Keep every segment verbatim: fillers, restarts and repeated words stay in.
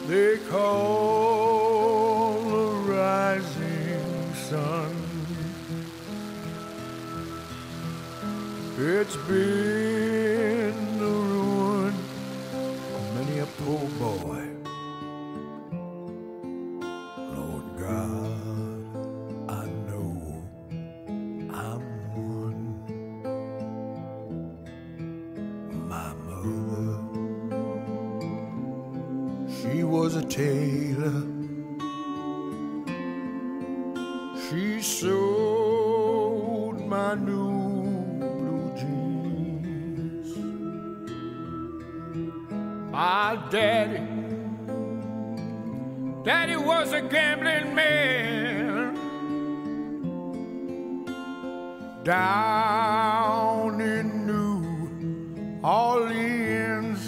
they call the rising sun. It's been the ruin of many a poor boy. Lord God, I know I'm one. My mother, she was a tailor. She sewed my new blue jeans. My daddy, daddy was a gambling man down in New Orleans.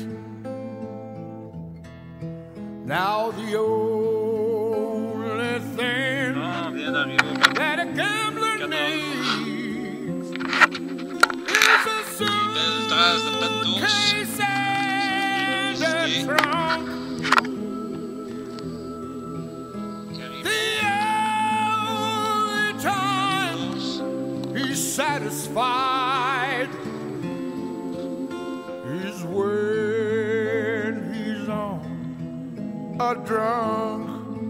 Now the only thing that a gambler needs is a suitcase and a trunk. The only time he's satisfied is when he's on a drunk.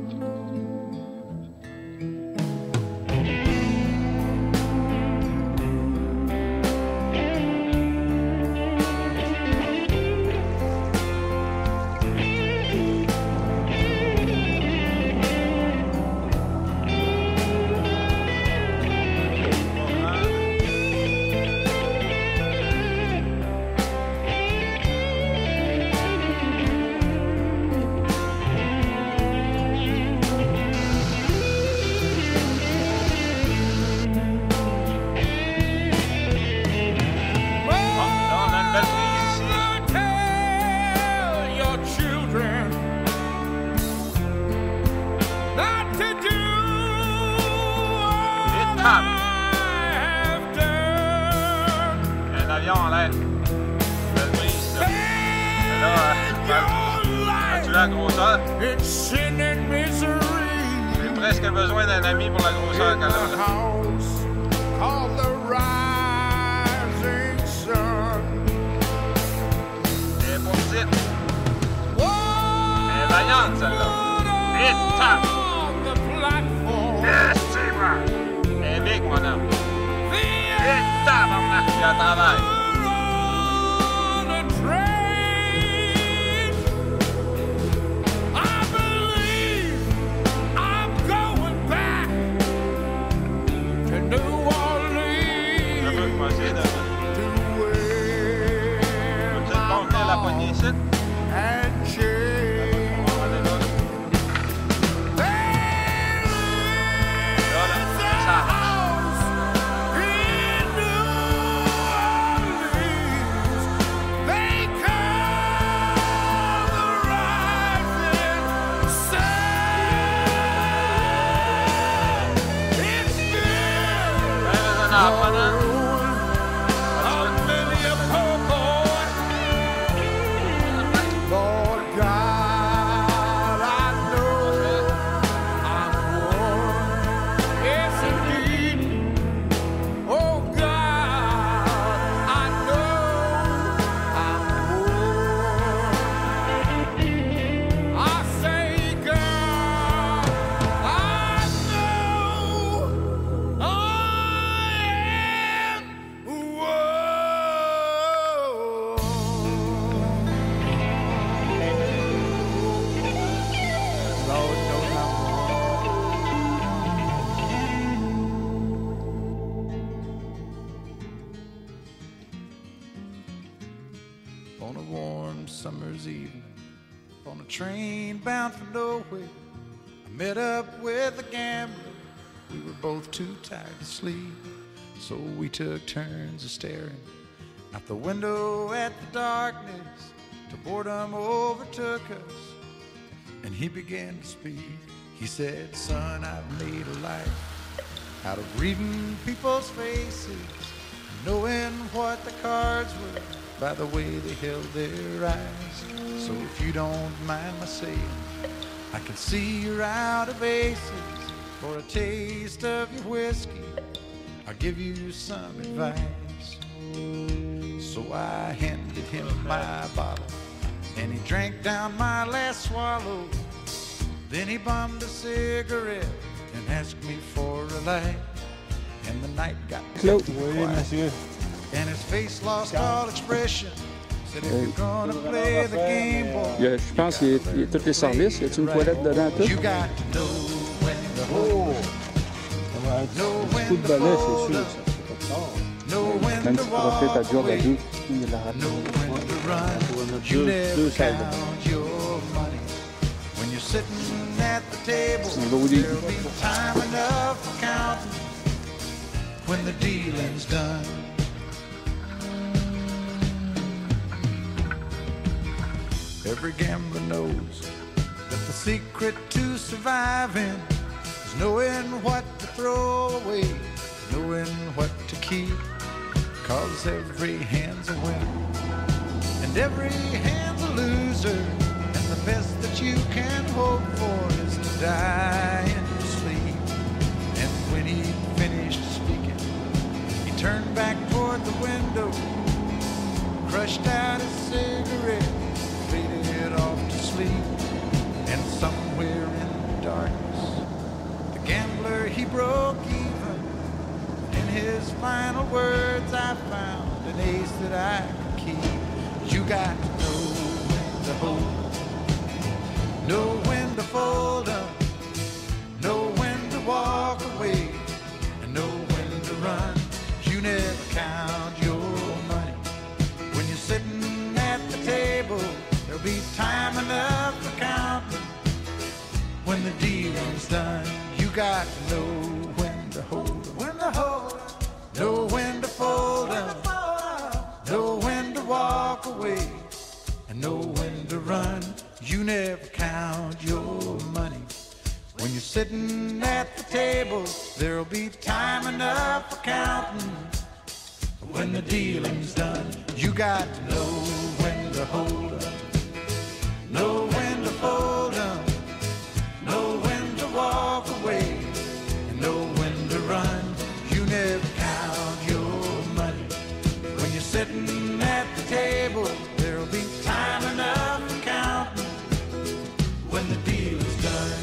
Un avion en l'air. Belle brise, ça. Mais là, as-tu la grosseur? J'ai presque besoin d'un ami pour la grosseur qu'elle a. Elle est pas petite. Elle est vaillante, celle-là. Vite, tape! Yes, c'est vrai! Elle est big, mon homme. Vite, tabarnak! Il y a un travail. La poignée ici. On a warm summer's evening, on a train bound for nowhere, I met up with a gambler. We were both too tired to sleep, so we took turns of staring out the window at the darkness till boredom overtook us, and he began to speak. He said, "Son, I've made a life out of reading people's faces, knowing what the cards were by the way they held their eyes. So if you don't mind my saying, I can see you're out of aces. For a taste of your whiskey, I'll give you some advice. So I handed him my bottle, and he drank down my last swallow. Then he bummed a cigarette and asked me for a light. And the night got quiet, and his face lost all expression. Said, if you're gonna play the game, boy, Je pense qu'il y a, il y a tous les services. Y a-t-il une toilette dedans tout? you got to know when to hold, know when Coup de to balai, fold c'est sûr. up, know when Même to si tu profites walk à job à away, deux, il la rate. know when to run. You Deux- never deux salles. count your money when you're sitting at the table. C'est un loading. There'll be time enough for counting when the dealing's done. Every gambler knows that the secret to surviving is knowing what to throw away, knowing what to keep. Cause every hand's a winner and every hand's a loser, and the best that you can hope for is to die in your sleep. And when he finished speaking, he turned back toward the window, crushed out his cigarette, faded off to sleep. And somewhere in the darkness, the gambler, he broke even. In his final words, I found an ace that I could keep. You got to know when to hold, know when to fold up, know when to walk away, and know when to run. You never count your money when you're sitting at the table. There'll be time enough for counting when the dealing's done. You got to know when to hold 'em, when to hold 'em, know when to fold 'em, know when to walk away, and know when to run. You never count your money when you're sitting at the table. There'll be time enough for counting when the dealing's done. You got to know when to hold 'em, know when to fold 'em, know when to walk away, and know when to run. You never count your money when you're sitting at the table. There'll be time enough for counting when the deal is done.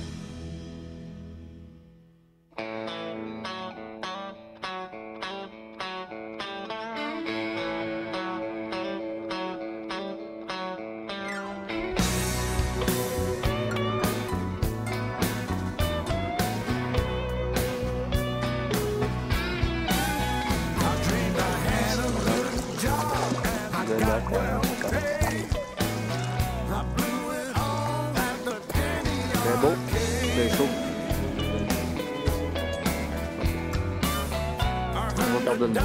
C'est beau, c'est chaud. On va pardonner.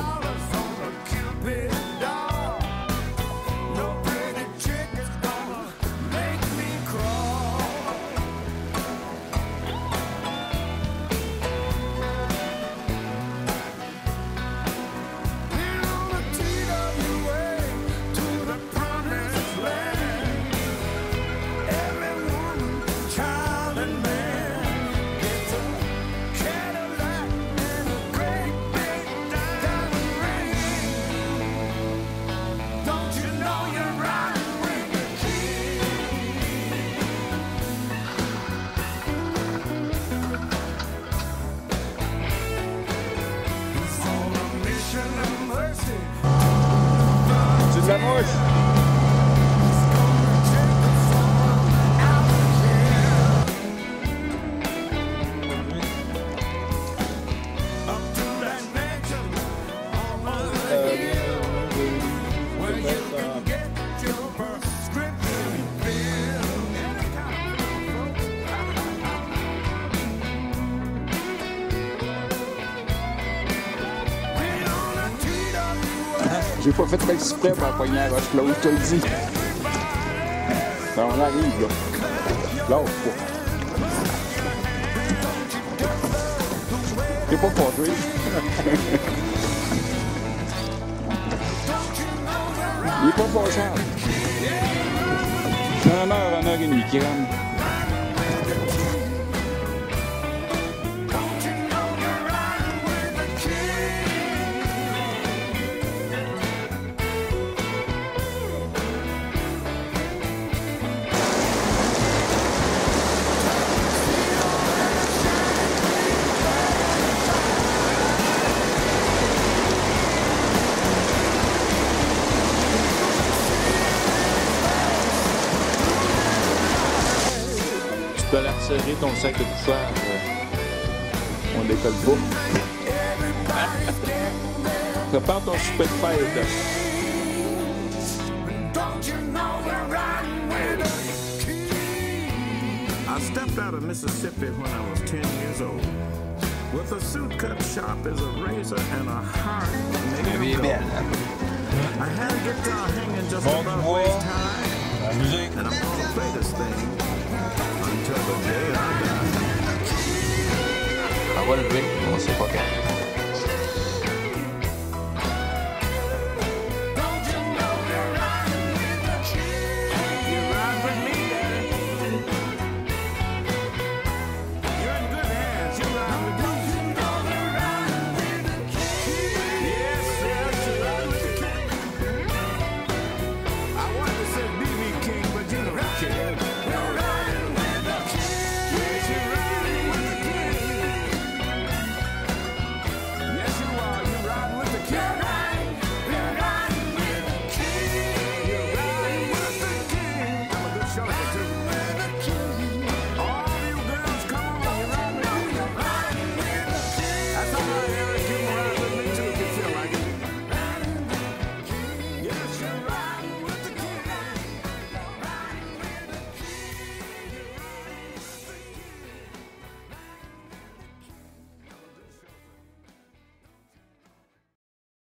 C'est de la mouche. J'ai pas fait exprès pour la poignée à roche close, je te le dis. Ben, on arrive, là. Lâche pas. T'es pas fâché. Il est pas fâchable. C'est un heure, une heure et demie qui rentre. Tu peux aller resserrer ton sac de couchage. On décolle pas. Prépare ton souper de fête. I stepped out of Mississippi when I was ten years old, with a suit cut sharp as a razor and a heart made of gold. I had a guitar hanging just above waist high, and I'm gonna play this thing until the day I die. On va lever, on sait pas quand. Show it to